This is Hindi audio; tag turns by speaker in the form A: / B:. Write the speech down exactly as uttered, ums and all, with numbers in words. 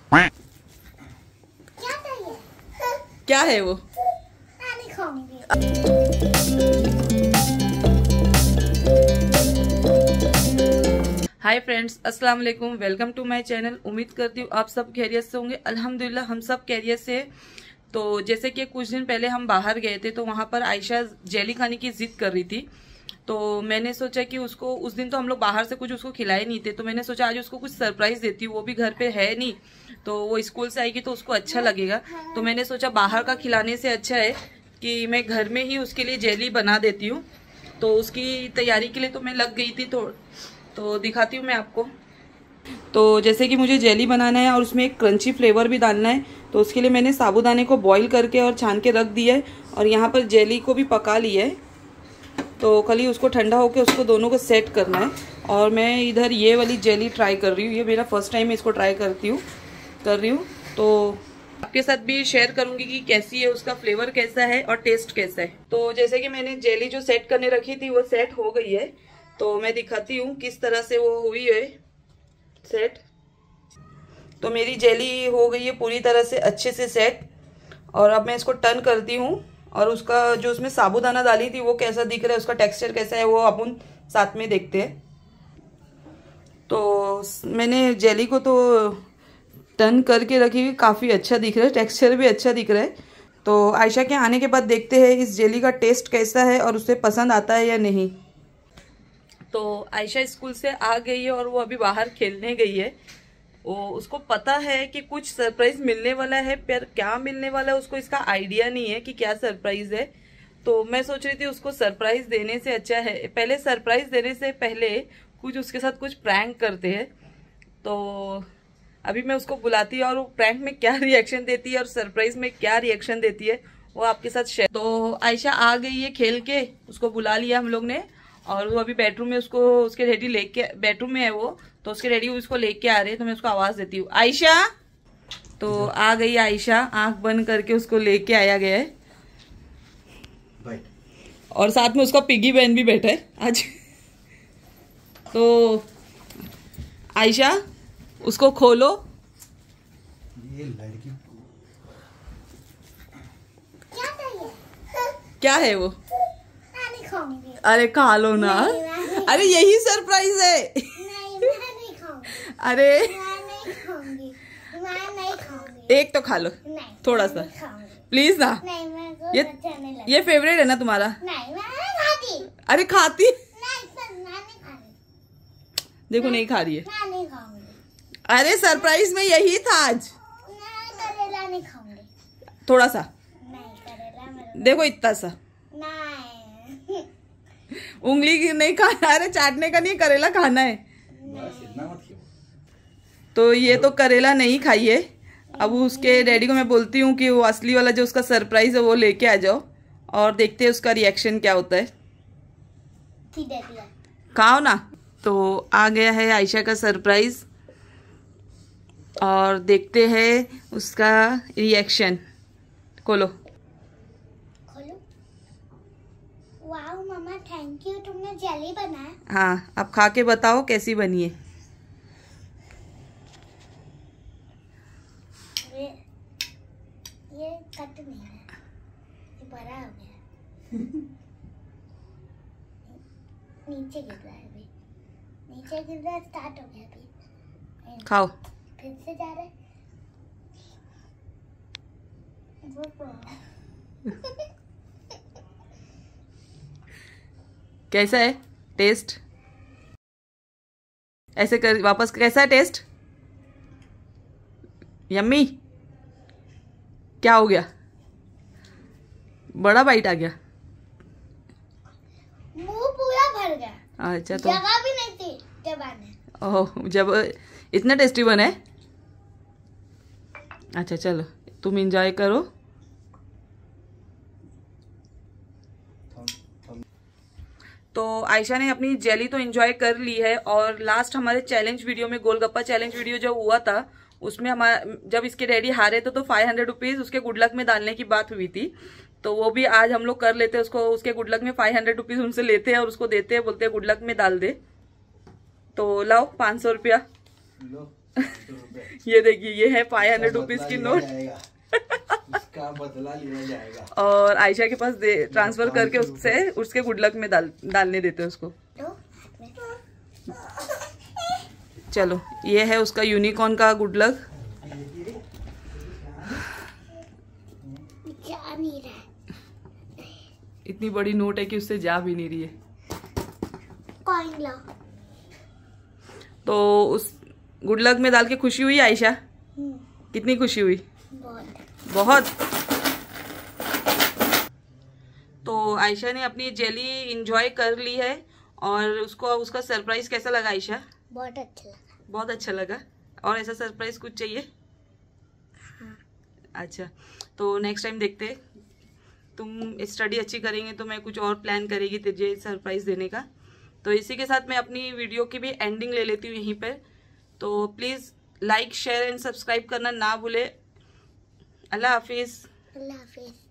A: क्या है वो? हाय फ्रेंड्स, अस्सलाम वालेकुम। Welcome to my channel. उम्मीद करती हूँ आप सब खैरियत से होंगे। अल्हम्दुलिल्लाह हम सब खैरियत से। तो जैसे कि कुछ दिन पहले हम बाहर गए थे तो वहाँ पर आयशा जेली खाने की जिद कर रही थी। तो मैंने सोचा कि उसको, उस दिन तो हम लोग बाहर से कुछ उसको खिलाए नहीं थे, तो मैंने सोचा आज उसको कुछ सरप्राइज देती हूँ। वो भी घर पे है नहीं, तो वो स्कूल से आएगी तो उसको अच्छा लगेगा। तो मैंने सोचा बाहर का खिलाने से अच्छा है कि मैं घर में ही उसके लिए जेली बना देती हूँ। तो उसकी तैयारी के लिए तो मैं लग गई थी। तो तो दिखाती हूँ मैं आपको। तो जैसे कि मुझे जेली बनाना है और उसमें एक क्रंची फ्लेवर भी डालना है, तो उसके लिए मैंने साबूदाने को बॉईल करके और छान के रख दिया है और यहाँ पर जेली को भी पका लिया है। तो खाली उसको ठंडा होकर उसको दोनों को सेट करना है। और मैं इधर ये वाली जेली ट्राई कर रही हूँ। ये मेरा फर्स्ट टाइम इसको ट्राई करती हूँ कर रही हूँ तो आपके साथ भी शेयर करूंगी कि कैसी है, उसका फ्लेवर कैसा है और टेस्ट कैसा है। तो जैसे कि मैंने जेली जो सेट करने रखी थी वो सेट हो गई है। तो मैं दिखाती हूँ किस तरह से वो हुई है सेट। तो मेरी जेली हो गई है पूरी तरह से अच्छे से सेट। और अब मैं इसको टर्न करती हूँ और उसका जो उसमें साबूदाना डाली थी वो कैसा दिख रहा है, उसका टेक्सचर कैसा है, वो अपन साथ में देखते हैं। तो मैंने जेली को तो टर्न करके रखी हुई, काफ़ी अच्छा दिख रहा है, टेक्सचर भी अच्छा दिख रहा है। तो आयशा के आने के बाद देखते हैं इस जेली का टेस्ट कैसा है और उसे पसंद आता है या नहीं। तो आयशा स्कूल से आ गई है और वो अभी बाहर खेलने गई है। वो उसको पता है कि कुछ सरप्राइज मिलने वाला है, पर क्या मिलने वाला है उसको इसका आइडिया नहीं है कि क्या सरप्राइज है। तो मैं सोच रही थी उसको सरप्राइज देने से अच्छा है, पहले सरप्राइज देने से पहले कुछ उसके साथ कुछ प्रैंक करते हैं। तो अभी मैं उसको बुलाती है और वो प्रैंक में क्या रिएक्शन देती है और सरप्राइज में क्या रिएक्शन देती है वो आपके साथ शेयर। तो आयशा आ गई है खेल के, उसको बुला लिया हम लोग ने और वो अभी बेडरूम में उसको उसके रेडी लेके, बेडरूम में है वो, तो उसके रेडी उसको लेके आ रहे हैं। तो मैं उसको आवाज देती हूँ, आयशा। तो आ गई आयशा, आंख बंद करके उसको लेके आया गया है और साथ में उसका पिगी बैंक भी बैठा है आज। तो आयशा उसको खोलो।
B: ये लड़की
A: क्या चाहिए? क्या है वो?
B: नहीं खाऊंगी।
A: अरे खा लो ना।
B: नहीं, नहीं।
A: अरे यही सरप्राइज है।
B: नहीं, मैं नहीं खाऊंगी।
A: अरे
B: मैं नहीं खाऊंगी। मैं नहीं खाऊंगी।
A: एक तो खा लो,
B: नहीं,
A: थोड़ा सा प्लीज ना।
B: नहीं, मेरे को
A: ये
B: अच्छा नहीं लगता।
A: ये फेवरेट है ना तुम्हारा?
B: नहीं, मैं नहीं खाती।
A: अरे खाती।
B: नहीं, सर, मैं नहीं खाती।
A: देखो नहीं खा रही है।
B: मैं नहीं खाऊंगी।
A: अरे सरप्राइज में यही था आज।
B: मैं करेला नहीं खाऊंगी।
A: थोड़ा सा
B: नहीं, करेला मेरे
A: देखो, इतना सा
B: नहीं।
A: उंगली की नहीं खाना। अरे चाटने का नहीं, करेला खाना है।
B: बस इतना मत खाओ।
A: तो ये तो करेला नहीं खाइए। अब उसके डैडी को मैं बोलती हूँ कि वो असली वाला जो उसका सरप्राइज है वो लेके आ जाओ और देखते हैं उसका रिएक्शन क्या होता है। खाओ ना। तो आ गया है आयशा का सरप्राइज और देखते हैं उसका रिएक्शन। खोलो।
B: खोलो। वाओ मम्मा, थैंक यू, तुमने जेली बनाया।
A: हाँ, अब खा के बताओ कैसी बनी है।
B: ये ये कट नहीं है, ये बड़ा हो गया। नीचे गिर रहा है अभी, नीचे गिर रहा स्टार्ट हो गया अभी।
A: खाओ।
B: फिर से जा रहा है।
A: कैसा है टेस्ट? ऐसे कर वापस, कैसा है टेस्ट? यम्मी। क्या हो गया? बड़ा बाइट आ गया?
B: मुंह पूरा भर गया।
A: अच्छा, तो
B: जगह भी नहीं थी चबाने।
A: ओह, जब इतना टेस्टी बना है। अच्छा चलो, तुम एंजॉय करो। तो आयशा ने अपनी जेली तो एंजॉय कर ली है। और लास्ट हमारे चैलेंज वीडियो में, गोलगप्पा चैलेंज वीडियो जो हुआ था उसमें हमारा, जब इसके डैडी हारे थे तो फाइव हंड्रेड रुपीज उसके गुड लक में डालने की बात हुई थी। तो वो भी आज हम लोग कर लेते हैं उसको, उसके गुड लक में फाइव हंड्रेड रुपीज उनसे लेते हैं और उसको देते हैं, बोलते हैं गुड लक में डाल दे। तो लाओ पाँच सौ रुपया। ये देखिए, ये है फाइव हंड्रेड रुपीज की नोट।
C: इसका बदला लिया जाएगा।
A: और आयशा के पास दे ट्रांसफर करके उससे उसके गुड लक में डाल डालने देते हैं उसको। चलो, ये है उसका यूनिकॉर्न का गुड लक।
B: जा नहीं रहा है।
A: इतनी बड़ी नोट है कि उससे जा भी नहीं रही है।
B: कॉइन ला।
A: तो उस गुड लक में डाल के खुशी हुई आयशा? कितनी खुशी हुई?
B: बहुत
A: बहुत। तो आयशा ने अपनी जेली इंजॉय कर ली है। और उसको उसका सरप्राइज कैसा लगा आयशा?
B: बहुत अच्छा लगा।
A: बहुत अच्छा लगा। और ऐसा सरप्राइज कुछ चाहिए?
B: हाँ।
A: अच्छा, तो नेक्स्ट टाइम देखते, तुम स्टडी अच्छी करेंगे तो मैं कुछ और प्लान करेगी तुझे सरप्राइज देने का। तो इसी के साथ मैं अपनी वीडियो की भी एंडिंग ले लेती हूँ यहीं पर। तो please like share and subscribe करना ना भूले। अल्लाह हाफिज़।
B: अल्लाह हाफिज़।